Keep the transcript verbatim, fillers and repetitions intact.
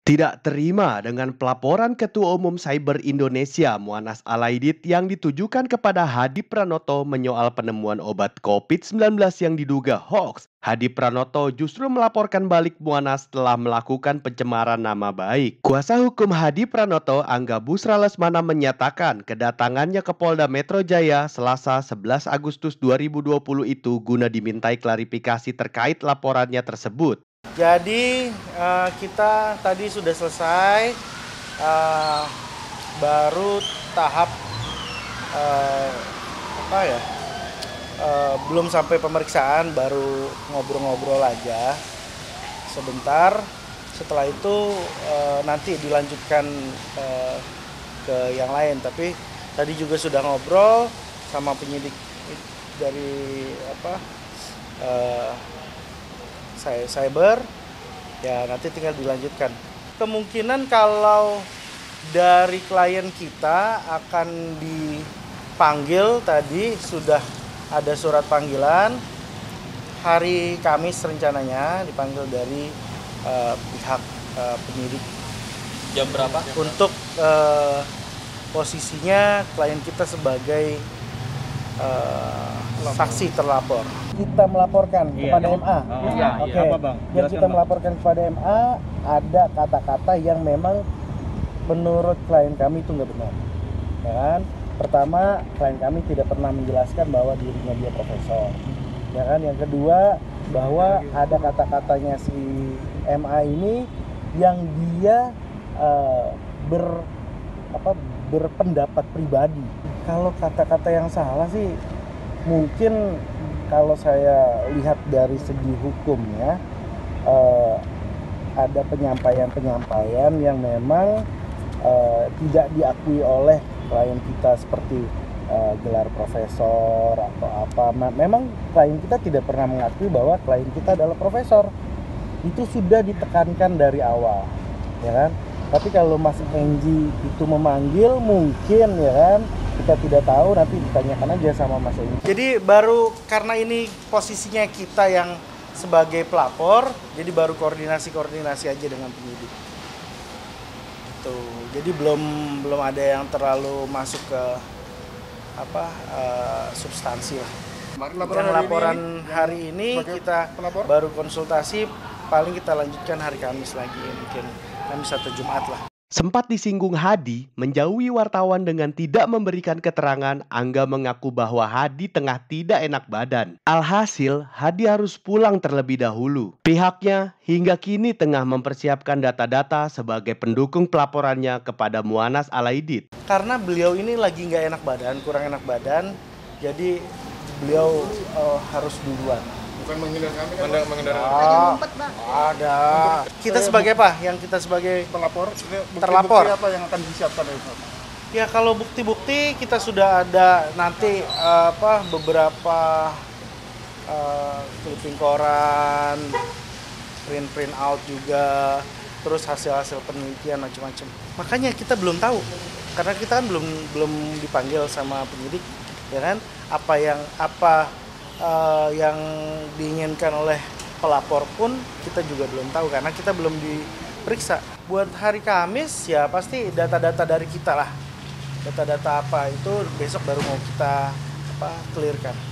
Tidak terima dengan pelaporan Ketua Umum Cyber Indonesia Muanas Alaidit yang ditujukan kepada Hadi Pranoto menyoal penemuan obat covid sembilan belas yang diduga hoax. Hadi Pranoto justru melaporkan balik Muanas telah melakukan pencemaran nama baik. Kuasa hukum Hadi Pranoto, Angga Busra Lesmana, menyatakan kedatangannya ke Polda Metro Jaya Selasa sebelas Agustus dua ribu dua puluh itu guna dimintai klarifikasi terkait laporannya tersebut. Jadi uh, kita tadi sudah selesai, uh, baru tahap uh, apa ya, uh, belum sampai pemeriksaan, baru ngobrol-ngobrol aja sebentar. Setelah itu uh, nanti dilanjutkan uh, ke yang lain. Tapi tadi juga sudah ngobrol sama penyidik dari apa? Uh, cyber, ya nanti tinggal dilanjutkan. Kemungkinan kalau dari klien kita akan dipanggil, tadi sudah ada surat panggilan, hari Kamis rencananya dipanggil dari uh, pihak uh, penyidik. Jam berapa? Untuk uh, posisinya klien kita sebagai uh, saksi terlapor. Kita melaporkan iya, kepada M A. Oh, iya, Oke. okay. Apa, Bang? Yang kita bang. melaporkan kepada M A, ada kata-kata yang memang menurut klien kami itu nggak benar. Ya kan? Pertama, klien kami tidak pernah menjelaskan bahwa dirinya dia profesor. Ya kan? Yang kedua, bahwa ada kata-katanya si M A ini yang dia uh, ber apa berpendapat pribadi. Kalau kata-kata yang salah sih mungkin kalau saya lihat dari segi hukumnya, eh, ada penyampaian-penyampaian yang memang eh, tidak diakui oleh klien kita seperti eh, gelar profesor atau apa. Memang klien kita tidak pernah mengakui bahwa klien kita adalah profesor. Itu sudah ditekankan dari awal, ya kan? Tapi kalau Mas Enji itu memanggil, mungkin ya kan, kita tidak tahu, nanti ditanyakan aja sama Mas Enji. Jadi baru karena ini posisinya kita yang sebagai pelapor, jadi baru koordinasi-koordinasi aja dengan penyidik. Tuh, jadi belum belum ada yang terlalu masuk ke apa uh, substansi lah. Laporan, hari, laporan ini, hari ini kita pelapor? Baru konsultasi, paling kita lanjutkan hari Kamis lagi, mungkin Kamis atau Jumat lah. Sempat disinggung Hadi menjauhi wartawan dengan tidak memberikan keterangan. Angga mengaku bahwa Hadi tengah tidak enak badan. Alhasil, Hadi harus pulang terlebih dahulu. Pihaknya hingga kini tengah mempersiapkan data-data sebagai pendukung pelaporannya kepada Muanas Alaidit. Karena beliau ini lagi nggak enak badan, kurang enak badan, jadi beliau uh, harus duluan. Bukan menghindar kami kan? Menghindar. Ah, ada. Kita sebagai apa? Yang kita sebagai pelapor, bukti, terlapor. Bukti apa yang akan disiapkan itu? Ya kalau bukti-bukti kita sudah ada nanti uh, apa beberapa uh, clipping koran, print-print out juga, terus hasil-hasil penelitian macam-macam. Makanya kita belum tahu karena kita kan belum belum dipanggil sama penyidik, ya kan? Apa yang apa Uh, yang diinginkan oleh pelapor pun kita juga belum tahu karena kita belum diperiksa. Buat hari Kamis ya pasti data-data dari kita lah. Data-data apa itu besok baru mau kita apa clearkan.